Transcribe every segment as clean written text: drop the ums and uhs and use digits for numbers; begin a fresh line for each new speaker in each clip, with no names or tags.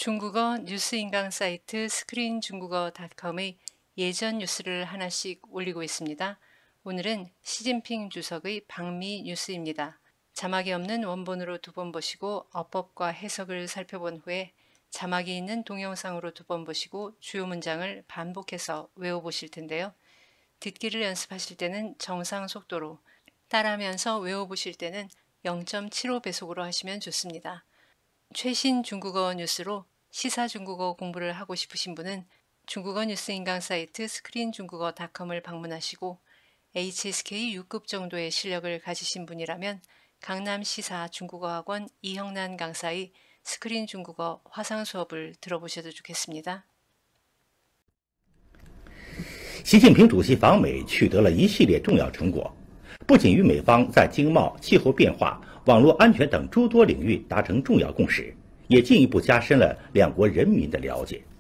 중국어 뉴스 인강 사이트 스크린중국어닷컴의 예전 뉴스를 하나씩 올리고 있습니다. 오늘은 시진핑 주석의 방미 뉴스입니다. 자막이 없는 원본으로 두 번 보시고 어법과 해석을 살펴본 후에 자막이 있는 동영상으로 두 번 보시고 주요 문장을 반복해서 외워보실 텐데요. 듣기를 연습하실 때는 정상 속도로, 따라하면서 외워보실 때는 0.75배속으로 하시면 좋습니다. 최신 중국어 뉴스로 시사 중국어 공부를 하고 싶으신 분은 중국어 뉴스 인강 사이트 스크린중국어닷컴을 방문하시고 HSK 6급 정도의 실력을 가지신 분이라면 강남 시사 중국어학원 이형란 강사의 스크린 중국어 화상 수업을 들어보셔도 좋겠습니다.
习近平主席访美取得了一系列重要成果，不仅与美方在经贸、气候变化、网络安全等诸多领域达成重要共识，也进一步加深了两国人民的了解。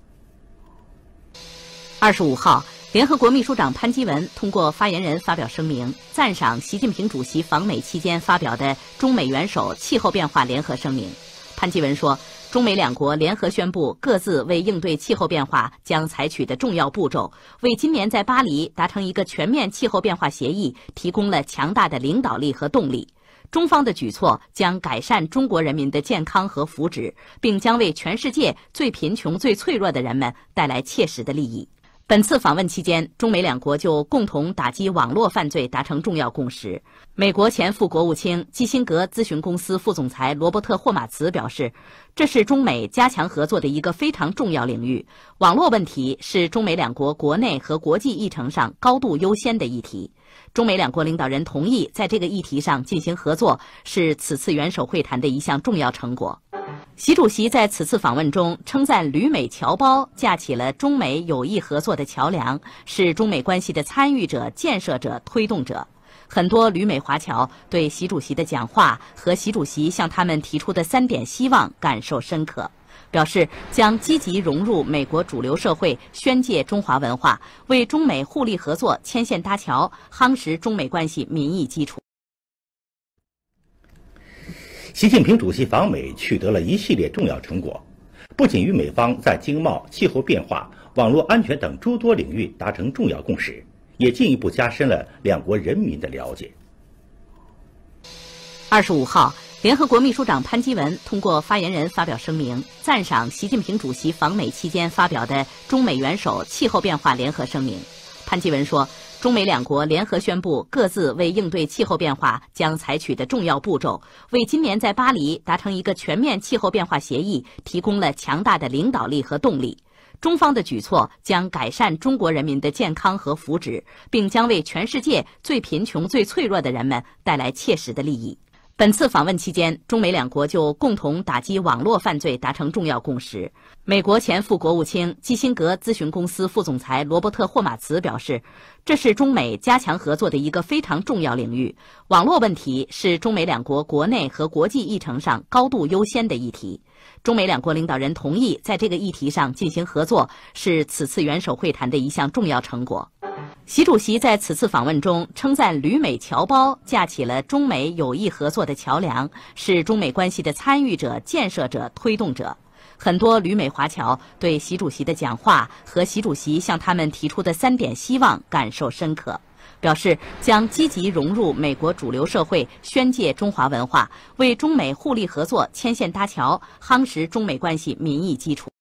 25号，联合国秘书长潘基文通过发言人发表声明，赞赏习近平主席访美期间发表的中美元首气候变化联合声明。潘基文说，中美两国联合宣布各自为应对气候变化将采取的重要步骤，为今年在巴黎达成一个全面气候变化协议提供了强大的领导力和动力。中方的举措将改善中国人民的健康和福祉，并将为全世界最贫穷、最脆弱的人们带来切实的利益。本次访问期间，中美两国就共同打击网络犯罪达成重要共识。美国前副国务卿基辛格咨询公司副总裁罗伯特·霍马茨表示，这是中美加强合作的一个非常重要领域。网络问题是中美两国国内和国际议程上高度优先的议题。中美两国领导人同意在这个议题上进行合作，是此次元首会谈的一项重要成果。习主席在此次访问中称赞旅美侨胞架起了中美友谊合作的桥梁，是中美关系的参与者、建设者、推动者。很多旅美华侨对习主席的讲话和习主席向他们提出的3点希望感受深刻，表示将积极融入美国主流社会，宣介中华文化，为中美互利合作牵线搭桥，夯实中美关系民意基础。
习近平主席访美取得了一系列重要成果，不仅与美方在经贸、气候变化、网络安全等诸多领域达成重要共识，也进一步加深了两国人民的了解。
25号，联合国秘书长潘基文通过发言人发表声明，赞赏习近平主席访美期间发表的中美元首气候变化联合声明。潘基文说，中美两国联合宣布各自为应对气候变化将采取的重要步骤，为今年在巴黎达成一个全面气候变化协议提供了强大的领导力和动力。中方的举措将改善中国人民的健康和福祉，并将为全世界最贫穷、最脆弱的人们带来切实的利益。本次访问期间，中美两国就共同打击网络犯罪达成重要共识。美国前副国务卿基辛格咨询公司副总裁罗伯特·霍马茨表示，这是中美加强合作的一个非常重要领域。网络问题是中美两国国内和国际议程上高度优先的议题。中美两国领导人同意在这个议题上进行合作，是此次元首会谈的一项重要成果。习主席在此次访问中称赞旅美侨胞架起了中美友谊合作的桥梁，是中美关系的参与者、建设者、推动者。很多旅美华侨对习主席的讲话和习主席向他们提出的3点希望感受深刻，表示将积极融入美国主流社会，宣介中华文化，为中美互利合作牵线搭桥，夯实中美关系民意基础。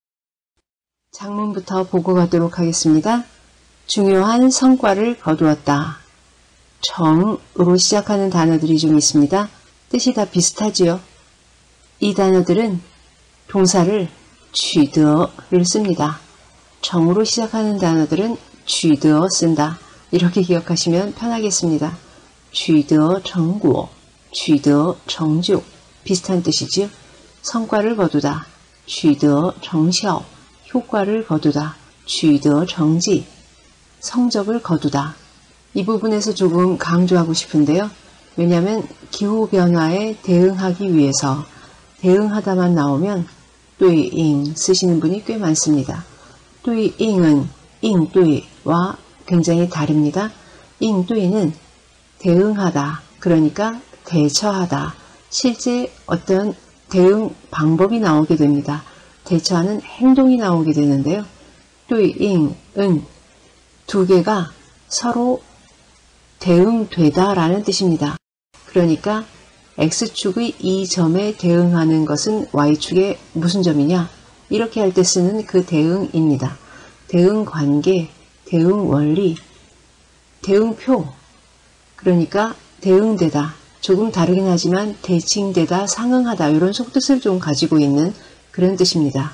장문부터 보고 가도록 하겠습니다. 중요한 성과를 거두었다. 정으로 시작하는 단어들이 좀 있습니다. 뜻이 다 비슷하지요. 이 단어들은 동사를 取得를 씁니다. 정으로 시작하는 단어들은 取得 쓴다. 이렇게 기억하시면 편하겠습니다. 取得成果, 取得成就 비슷한 뜻이지요. 성과를 거두다, 取得成效 효과를 거두다, 取得成绩 성적을 거두다. 이 부분에서 조금 강조하고 싶은데요. 왜냐하면 기후변화에 대응하기 위해서 대응하다만 나오면 对应 쓰시는 분이 꽤 많습니다. 对应은 应对와 굉장히 다릅니다. 应对는 대응하다, 그러니까 대처하다, 실제 어떤 대응 방법이 나오게 됩니다. 대처하는 행동이 나오게 되는데요. 뚜잉, 은 두 개가 서로 대응되다 라는 뜻입니다. 그러니까 X축의 이 점에 대응하는 것은 Y축의 무슨 점이냐? 이렇게 할 때 쓰는 그 대응입니다. 대응 관계, 대응 원리, 대응표. 그러니까 대응되다. 조금 다르긴 하지만 대칭되다, 상응하다 이런 속뜻을 좀 가지고 있는 그런 뜻입니다.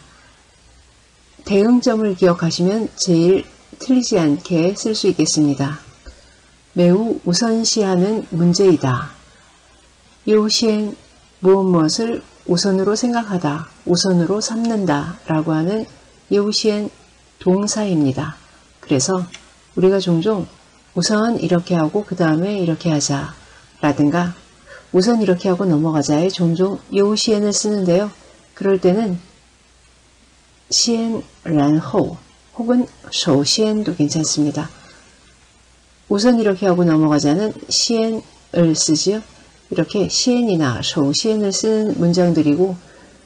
대응점을 기억하시면 제일 틀리지 않게 쓸 수 있겠습니다. 매우 우선시하는 문제이다. 요시엔 무엇을 우선으로 생각하다, 우선으로 삼는다 라고 하는 요시엔 동사입니다. 그래서 우리가 종종 우선 이렇게 하고 그 다음에 이렇게 하자 라든가 우선 이렇게 하고 넘어가자에 종종 요시엔을 쓰는데요. 그럴 때는 시엔, 然后 혹은 首先도 괜찮습니다. 우선 이렇게 하고 넘어가자는 시엔을 쓰지요. 이렇게 시엔이나 首先을 쓰는 문장들이고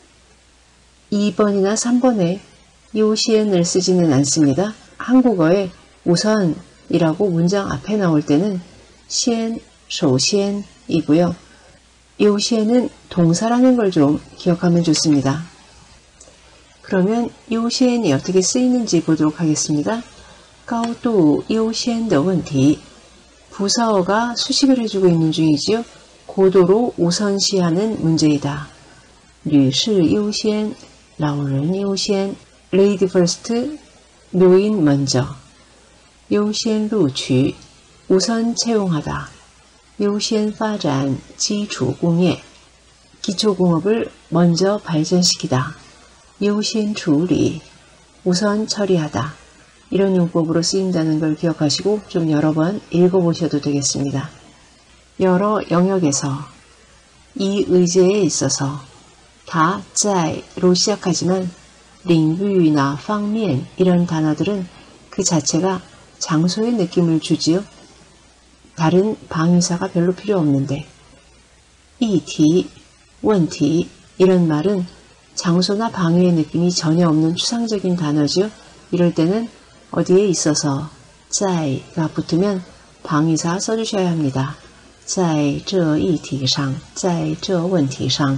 2번이나 3번에 요시엔을 쓰지는 않습니다. 한국어에 우선이라고 문장 앞에 나올 때는 시엔, 首先이고요. 요시엔은 동사라는 걸 좀 기억하면 좋습니다. 그러면 요시엔이 어떻게 쓰이는지 보도록 하겠습니다. 高度优先的问题 부사어가 수식을 해주고 있는 중이지요. 고도로 우선시하는 문제이다. 女士优先, 老人优先, lady first, 노인 먼저. 优先录取, 우선 채용하다. 优先发展基础工业, 기초공업을 먼저 발전시키다. 优先处理, 우선 처리하다. 이런 용법으로 쓰인다는 걸 기억하시고 좀 여러 번 읽어보셔도 되겠습니다. 여러 영역에서, 이 의제에 있어서, 다, 在로 시작하지만 领域나 方面 이런 단어들은 그 자체가 장소의 느낌을 주지요. 다른 방위사가 별로 필요 없는데 议题, 问题 이런 말은 장소나 방위의 느낌이 전혀 없는 추상적인 단어죠. 이럴 때는 어디에 있어서 在가 붙으면 방위사 써주셔야 합니다. 在这议题上,在这问题上.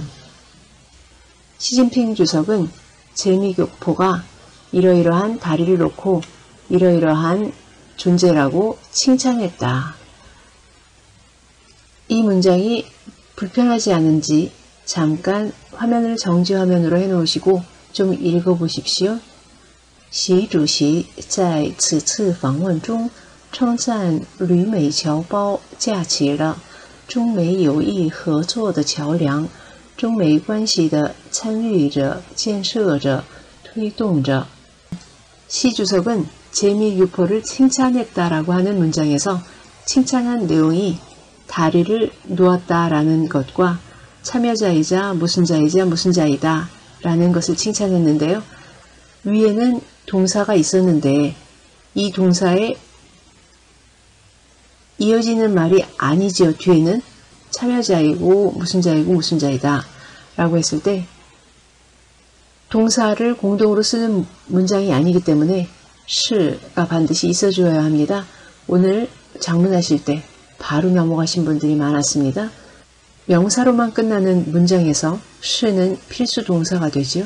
시진핑 주석은 재미교포가 이러이러한 다리를 놓고 이러이러한 존재라고 칭찬했다. 이 문장이 불편하지 않은지 잠깐 화면을 정지 화면으로 해놓으시고 좀 읽어보십시오. 习主席在此次访问中称赞旅美侨胞架起了中美友谊合作的桥梁，中美关系的参与者、建设者、推动者. 시 주석은 재미교포를 칭찬했다라고 하는 문장에서 칭찬한 내용이 다리를 놓았다라는 것과 참여자이자 무슨 자이자 무슨 자이다 라는 것을 칭찬했는데요. 위에는 동사가 있었는데 이 동사에 이어지는 말이 아니지요. 뒤에는 참여자이고 무슨 자이고 무슨 자이다 라고 했을 때 동사를 공동으로 쓰는 문장이 아니기 때문에 시가 반드시 있어줘야 합니다. 오늘 작문하실 때 바로 넘어가신 분들이 많았습니다. 명사로만 끝나는 문장에서 시는 필수 동사가 되지요.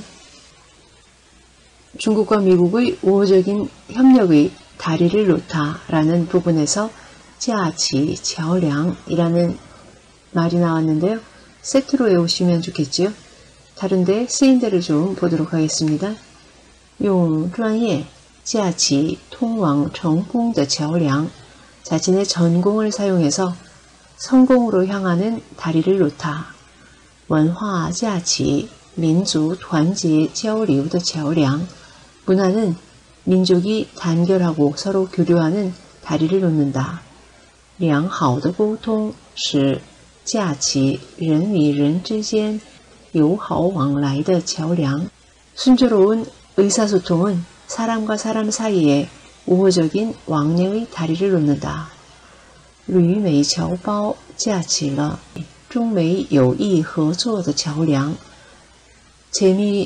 중국과 미국의 우호적인 협력의 다리를 놓다라는 부분에서 架起桥梁이라는 말이 나왔는데요. 세트로 외우시면 좋겠지요. 다른데 쓰인 데를 좀 보도록 하겠습니다. 用专业架起通往成功的桥梁 자신의 전공을 사용해서 성공으로 향하는 다리를 놓다. 文化架起民族团结交流的桥梁 문화는 민족이 단결하고 서로 교류하는 다리를 놓는다. 良好的沟通是架起人与人之间友好往来的桥梁. 순조로운 의사소통은 사람과 사람 사이에 우호적인 왕래의 다리를 놓는다. 旅美侨胞架起了中美友谊合作的桥梁. 재미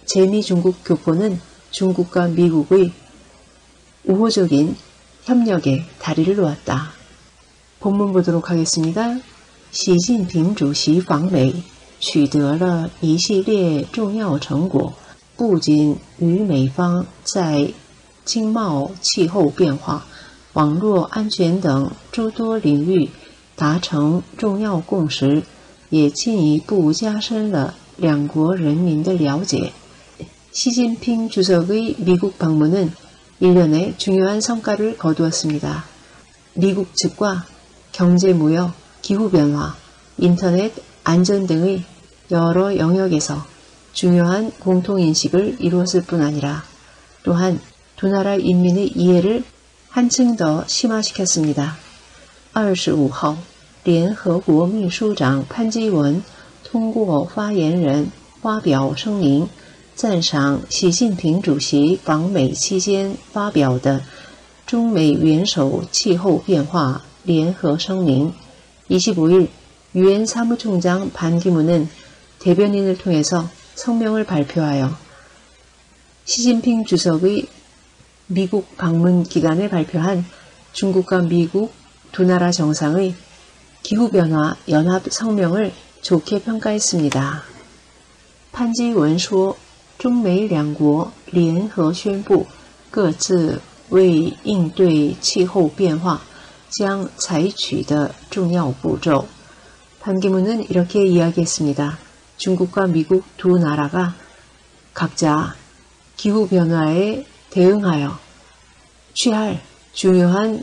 제2중국 교포는 중국과 미국의 우호적인 협력에 다리를 놓았다. 본문 보도록 하겠습니다. 习近平主席访美取得了一系列重要成果，不仅与美方在经贸、气候变化、网络安全等诸多领域达成重要共识，也进一步加深了两国人民的了解。 시진핑 주석의 미국 방문은 일련의 중요한 성과를 거두었습니다. 미국 측과 경제 무역, 기후변화, 인터넷 안전 등의 여러 영역에서 중요한 공통인식을 이루었을 뿐 아니라 또한 두 나라 인민의 이해를 한층 더 심화시켰습니다. 25号联合国秘书长潘基文通过发言人发表声明，赞赏习近平主席访美期间发表的中美元首气候变化联合声明。 25일 유엔 사무총장 반기문은 대변인을 통해서 성명을 발표하여 시진핑 주석의 미국 방문 기간에 발표한 중국과 미국 두 나라 정상의 기후변화 연합 성명을 좋게 평가했습니다. 潘基文说，中美两国联合宣布各自为应对气候变化将采取的重要步骤。 반기문은 이렇게 이야기했습니다. 중국과 미국 두 나라가 각자 기후변화에 대응하여 취할 중요한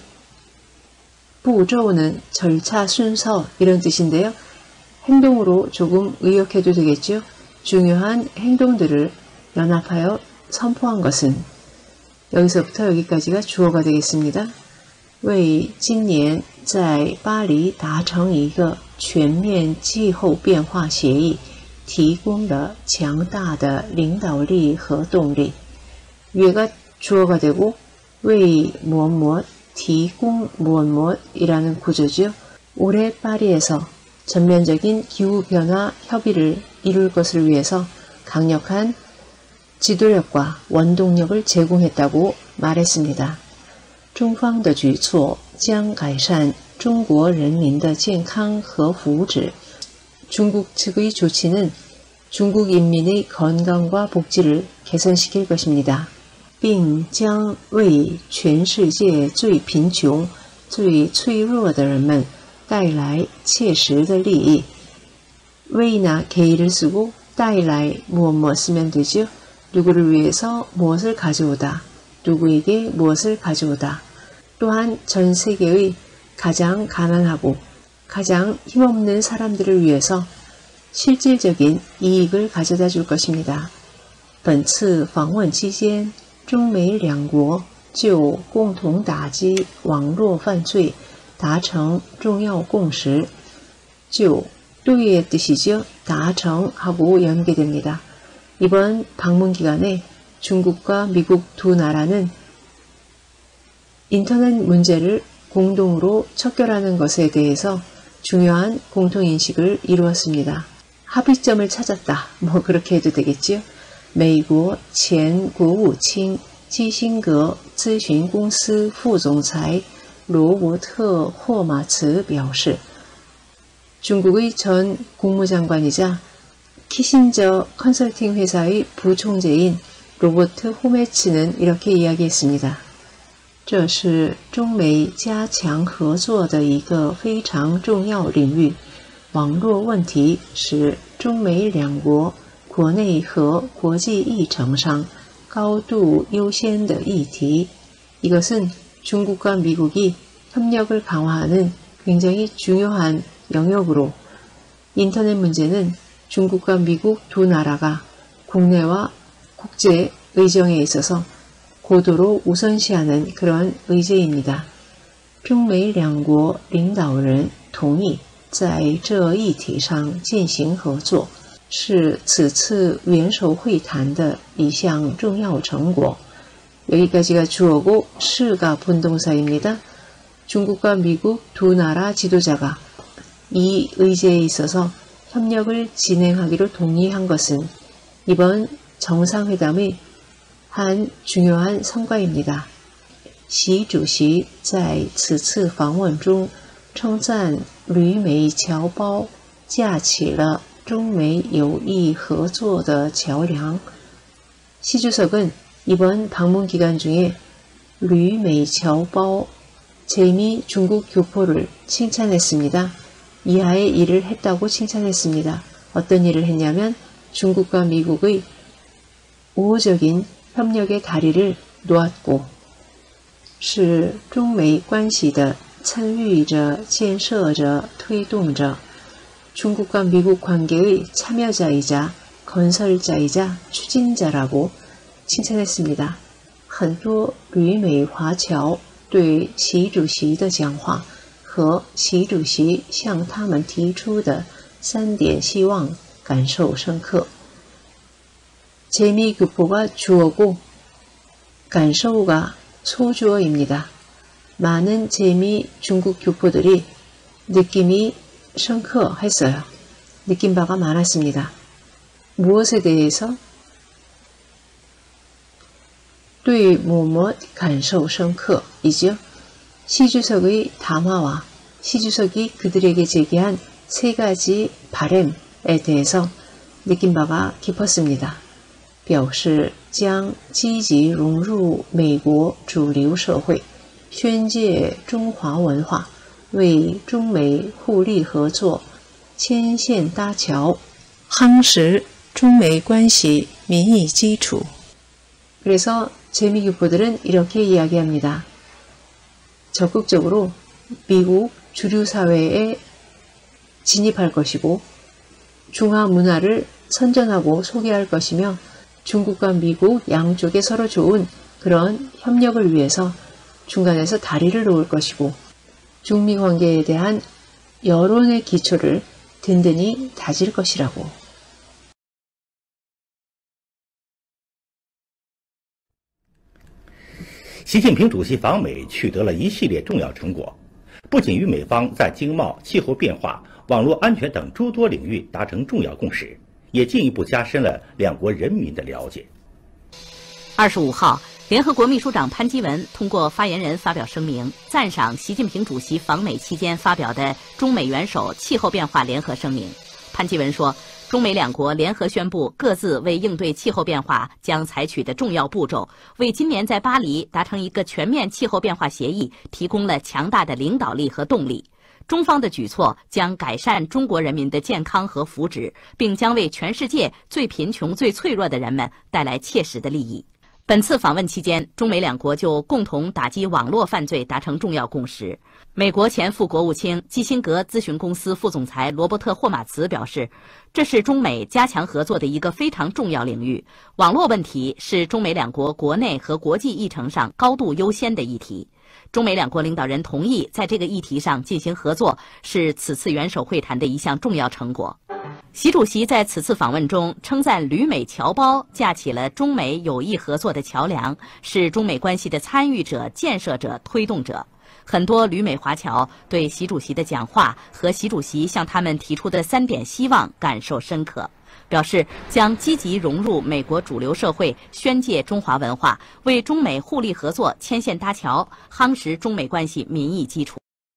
步骤는 절차, 순서 이런 뜻인데요. 행동으로 조금 의역해도 되겠죠. 중요한 행동들을 연합하여 선포한 것은 여기서부터 여기까지가 주어가 되겠습니다. 为今年在巴黎达成一个全面气候变化协议提供了强大的领导力和动力. 위에가 주어가 되고 为무엇 무엇提供무엇 무엇이라는 구조죠. 올해 파리에서 전면적인 기후변화 협의를 이룰 것을 위해서 강력한 지도력과 원동력을 제공했다고 말했습니다. 中方的举措将改善中国人民的健康和福祉. 중국 측의 조치는 중국 인민의 건강과 복지를 개선시킬 것입니다. 并将为全世界最贫穷、最脆弱的人们带来切实的利益. 왜나 개의를 쓰고 带来 무엇 쓰면 되죠. 누구를 위해서 무엇을 가져오다. 누구에게 무엇을 가져오다. 또한 전 세계의 가장 가난하고 가장 힘없는 사람들을 위해서 실질적인 이익을 가져다 줄 것입니다. 本次访问期间中美两国就共同打击网络犯罪达成重要共识. 就또의 뜻이죠. 达成하고 연계됩니다. 이번 방문 기간에 중국과 미국 두 나라는 인터넷 문제를 공동으로 척결하는 것에 대해서 중요한 공통인식을 이루었습니다. 합의점을 찾았다. 뭐 그렇게 해도 되겠지요. 美国前国务卿基辛格咨询公司副总裁罗伯特·霍马茨表示, 중국의 전 국무장관이자 키신저 컨설팅 회사의 부총재인 로버트 호메츠는 이렇게 이야기했습니다. 这是中美加强合作的一个非常重要领域。网络问题是中美两国国内和国际议程上高度优先的议题. 이것은 중국과 미국이 협력을 강화하는 굉장히 중요한 영역으로 인터넷 문제는 중국과 미국 두 나라가 국내와 국제 의정에 있어서 고도로 우선시하는 그런 의제입니다. 中美两国领导人同意在这议题上进行合作，是此次元首会谈的一项重要成果. 여기까지가 주어고 시가 본동사입니다. 중국과 미국 두 나라 지도자가 이 의제에 있어서 협력을 진행하기로 동의한 것은 이번 정상회담의 한 중요한 성과입니다. 习主席在此次访问中称赞旅美侨胞架起了中美友谊合作的桥梁. 시 주석은 이번 방문 기간 중에旅美侨胞 재미 중국 교포를 칭찬했습니다. 이하의 일을 했다고 칭찬했습니다. 어떤 일을 했냐면 중국과 미국의 우호적인 협력의 다리를 놓았고 是中美关系的参与者、建设者、推动者 중국과 미국 관계의 참여자이자 건설자이자 추진자라고 칭찬했습니다. 很多旅美华侨对习主席的讲话和习主席向他们提出的3点希望感受深刻. 재미 교포가 주어고 간서우가 소주어입니다. 많은 재미 중국 교포들이 느낌이深刻했어요. 느낀 바가 많았습니다. 무엇에 대해서? 对某某感受深刻이죠. 시 주석의 담화와 시 주석이 그들에게 제기한 3가지 바램에 대해서 느낀 바가 깊었습니다. 表示将积极融入美国主流社会，宣介中华文化，为中美互利合作牵线搭桥，夯实中美关系民意基础. 그래서 재미 교포들은 이렇게 이야기합니다. 적극적으로 미국 주류 사회에 진입할 것이고 중화 문화를 선전하고 소개할 것이며 중국과 미국 양쪽에 서로 좋은 그런 협력을 위해서 중간에서 다리를 놓을 것이고 중미 관계에 대한 여론의 기초를 든든히 다질 것이라고.
习近平主席访美取得了一系列重要成果，不仅与美方在经贸、气候变化、网络安全等诸多领域达成重要共识，也进一步加深了两国人民的了解。
25号，联合国秘书长潘基文通过发言人发表声明，赞赏习近平主席访美期间发表的中美元首气候变化联合声明。潘基文说，中美两国联合宣布各自为应对气候变化将采取的重要步骤，为今年在巴黎达成一个全面气候变化协议提供了强大的领导力和动力。中方的举措将改善中国人民的健康和福祉，并将为全世界最贫穷、最脆弱的人们带来切实的利益。本次访问期间，中美两国就共同打击网络犯罪达成重要共识。美国前副国务卿基辛格咨询公司副总裁罗伯特·霍马茨表示，这是中美加强合作的一个非常重要领域。网络问题是中美两国国内和国际议程上高度优先的议题。中美两国领导人同意在这个议题上进行合作，是此次元首会谈的一项重要成果。习主席在此次访问中称赞旅美侨胞架起了中美友谊合作的桥梁，是中美关系的参与者、建设者、推动者。很多旅美华侨对习主席的讲话和习主席向他们提出的3点希望感受深刻，表示将积极融入美国主流社会，宣介中华文化，为中美互利合作牵线搭桥，夯实中美关系民意基础。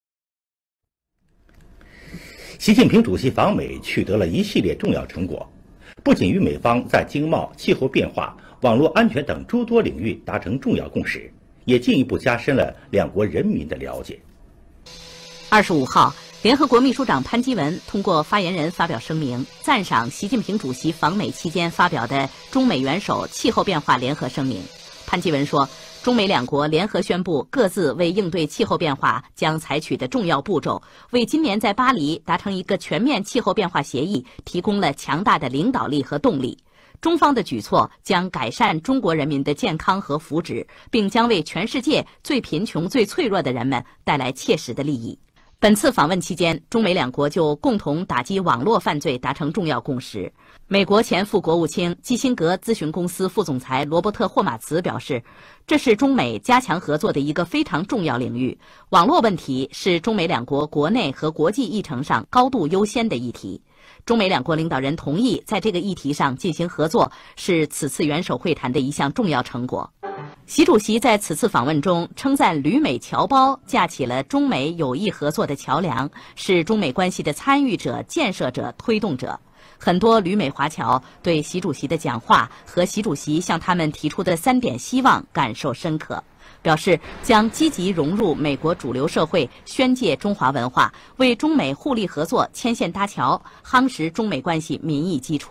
习近平主席访美取得了一系列重要成果，不仅与美方在经贸、气候变化、网络安全等诸多领域达成重要共识，也进一步加深了两国人民的了解。
25号，联合国秘书长潘基文通过发言人发表声明，赞赏习近平主席访美期间发表的中美元首气候变化联合声明。潘基文说，中美两国联合宣布各自为应对气候变化将采取的重要步骤，为今年在巴黎达成一个全面气候变化协议提供了强大的领导力和动力。中方的举措将改善中国人民的健康和福祉，并将为全世界最贫穷、最脆弱的人们带来切实的利益。 本次访问期间，中美两国就共同打击网络犯罪达成重要共识。美国前副国务卿基辛格咨询公司副总裁罗伯特·霍马茨表示，这是中美加强合作的一个非常重要领域。网络问题是中美两国国内和国际议程上高度优先的议题。中美两国领导人同意在这个议题上进行合作，是此次元首会谈的一项重要成果。习主席在此次访问中称赞旅美侨胞架起了中美友谊合作的桥梁，是中美关系的参与者、建设者、推动者。很多旅美华侨对习主席的讲话和习主席向他们提出的3点希望感受深刻，表示将积极融入美国主流社会，宣介中华文化，为中美互利合作牵线搭桥，夯实中美关系民意基础。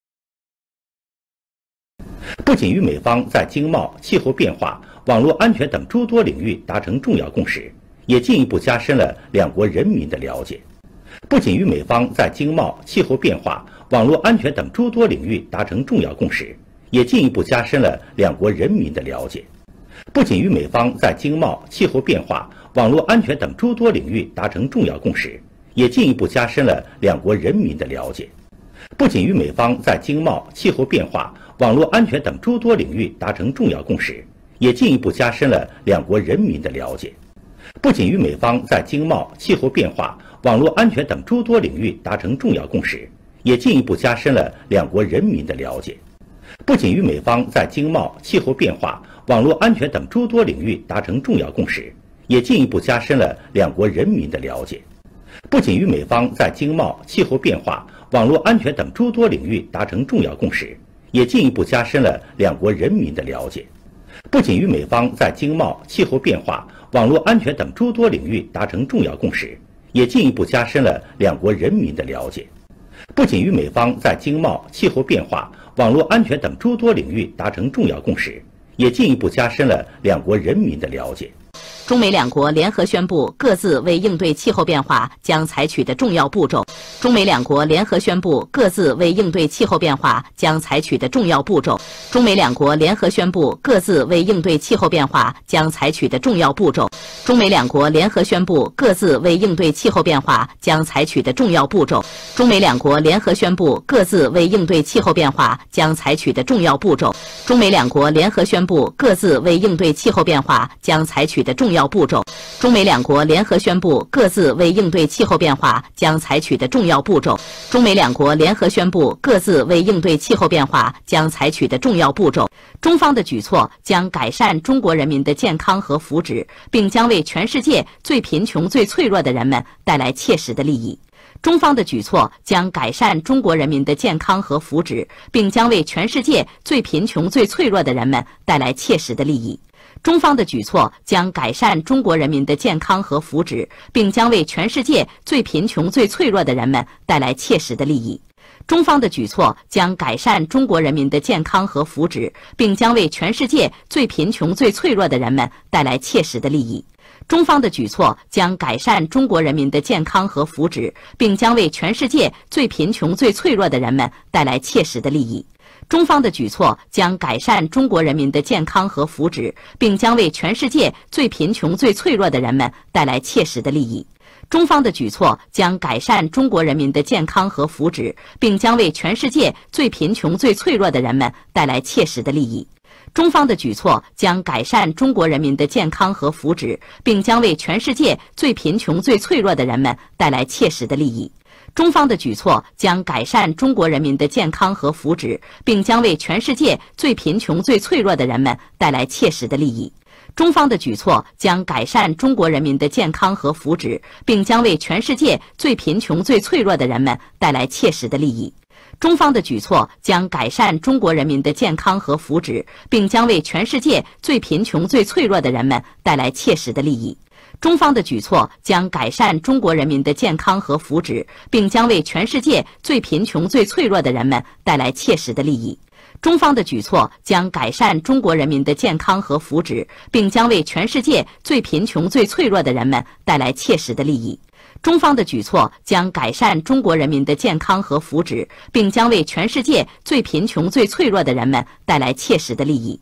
不仅与美方在经贸、气候变化、网络安全等诸多领域达成重要共识，也进一步加深了两国人民的了解。不仅与美方在经贸、气候变化、网络安全等诸多领域达成重要共识，也进一步加深了两国人民的了解。不仅与美方在经贸、气候变化、网络安全等诸多领域达成重要共识，也进一步加深了两国人民的了解。不仅与美方在经贸、气候变化、网络安全等诸多领域达成重要共识，也进一步加深了两国人民的了解。不仅与美方在经贸、气候变化、网络安全等诸多领域达成重要共识，也进一步加深了两国人民的了解。不仅与美方在经贸、气候变化、网络安全等诸多领域达成重要共识，也进一步加深了两国人民的了解。不仅与美方在经贸、气候变化、网络安全等诸多领域达成重要共识，也进一步加深了两国人民的了解。不仅与美方在经贸、气候变化、网络安全等诸多领域达成重要共识，也进一步加深了两国人民的了解。不仅与美方在经贸、气候变化、网络安全等诸多领域达成重要共识，也进一步加深了两国人民的了解。
中美两国联合宣布各自为应对气候变化将采取的重要步骤。中美两国联合宣布各自为应对气候变化将采取的重要步骤。中美两国联合宣布各自为应对气候变化将采取的重要步骤。中美两国联合宣布各自为应对气候变化将采取的重要步骤。中美两国联合宣布各自为应对气候变化将采取的重要步骤。中美两国联合宣布各自为应对气候变化将采取的重要步骤。中美两国联合宣布各自为应对气候变化将采取的重要步骤。中美两国联合宣布各自为应对气候变化将采取的重要步骤。中方的举措将改善中国人民的健康和福祉，并将为全世界最贫穷、最脆弱的人们带来切实的利益。中方的举措将改善中国人民的健康和福祉，并将为全世界最贫穷、最脆弱的人们带来切实的利益。中方的举措将改善中国人民的健康和福祉，并将为全世界最贫穷、最脆弱的人们带来切实的利益。中方的举措将改善中国人民的健康和福祉，并将为全世界最贫穷、最脆弱的人们带来切实的利益。中方的举措将改善中国人民的健康和福祉，并将为全世界最贫穷、最脆弱的人们带来切实的利益。中方的举措将改善中国人民的健康和福祉，并将为全世界最贫穷、最脆弱的人们带来切实的利益。中方的举措将改善中国人民的健康和福祉，并将为全世界最贫穷、最脆弱的人们带来切实的利益。中方的举措将改善中国人民的健康和福祉，并将为全世界最贫穷、最脆弱的人们带来切实的利益。中方的举措将改善中国人民的健康和福祉，并将为全世界最贫穷、最脆弱的人们带来切实的利益。中方的举措将改善中国人民的健康和福祉，并将为全世界最贫穷、最脆弱的人们带来切实的利益。中方的举措将改善中国人民的健康和福祉，并将为全世界最贫穷、最脆弱的人们带来切实的利益。中方的举措将改善中国人民的健康和福祉，并将为全世界最贫穷、最脆弱的人们带来切实的利益。中方的举措将改善中国人民的健康和福祉，并将为全世界最贫穷、最脆弱的人们带来切实的利益。中方的举措将改善中国人民的健康和福祉，并将为全世界最贫穷、最脆弱的人们带来切实的利益。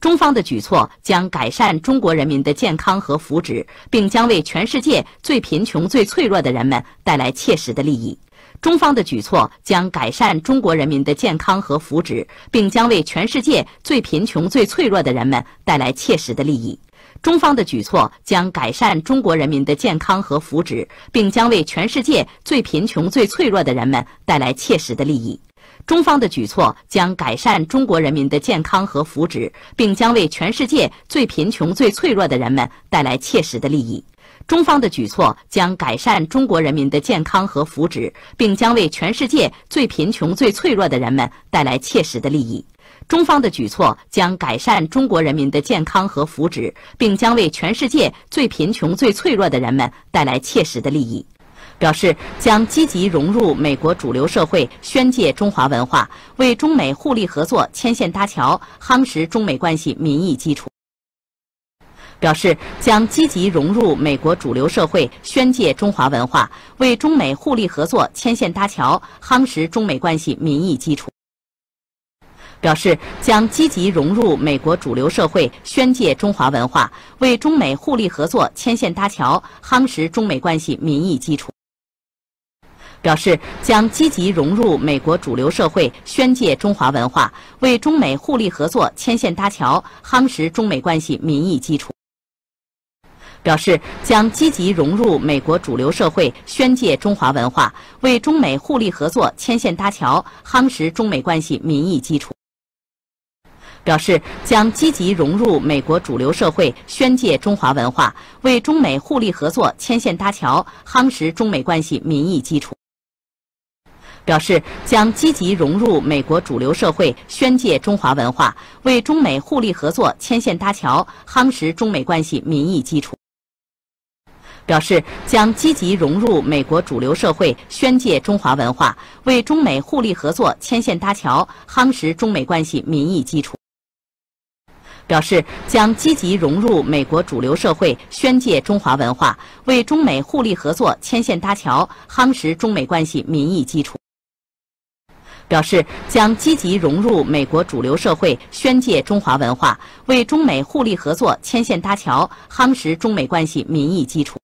中方的举措将改善中国人民的健康和福祉，并将为全世界最贫穷、最脆弱的人们带来切实的利益。中方的举措将改善中国人民的健康和福祉，并将为全世界最贫穷、最脆弱的人们带来切实的利益。中方的举措将改善中国人民的健康和福祉，并将为全世界最贫穷、最脆弱的人们带来切实的利益。中方的举措将改善中国人民的健康和福祉，并将为全世界最贫穷、最脆弱的人们带来切实的利益。中方的举措将改善中国人民的健康和福祉，并将为全世界最贫穷、最脆弱的人们带来切实的利益。中方的举措将改善中国人民的健康和福祉，并将为全世界最贫穷、最脆弱的人们带来切实的利益。表示将积极融入美国主流社会，宣介中华文化，为中美互利合作牵线搭桥，夯实中美关系民意基础。表示将积极融入美国主流社会，宣介中华文化，为中美互利合作牵线搭桥，夯实中美关系民意基础。表示将积极融入美国主流社会，宣介中华文化，为中美互利合作牵线搭桥，夯实中美关系民意基础。表示将积极融入美国主流社会，宣介中华文化，为中美互利合作牵线搭桥，夯实中美关系民意基础。表示将积极融入美国主流社会，宣介中华文化，为中美互利合作牵线搭桥，夯实中美关系民意基础。表示将积极融入美国主流社会，宣介中华文化，为中美互利合作牵线搭桥，夯实中美关系民意基础。表示将积极融入美国主流社会，宣介中华文化，为中美互利合作牵线搭桥，夯实中美关系民意基础。表示将积极融入美国主流社会，宣介中华文化，为中美互利合作牵线搭桥，夯实中美关系民意基础。表示将积极融入美国主流社会，宣介中华文化，为中美互利合作牵线搭桥，夯实中美关系民意基础。表示将积极融入美国主流社会，宣介中华文化，为中美互利合作牵线搭桥，夯实中美关系民意基础。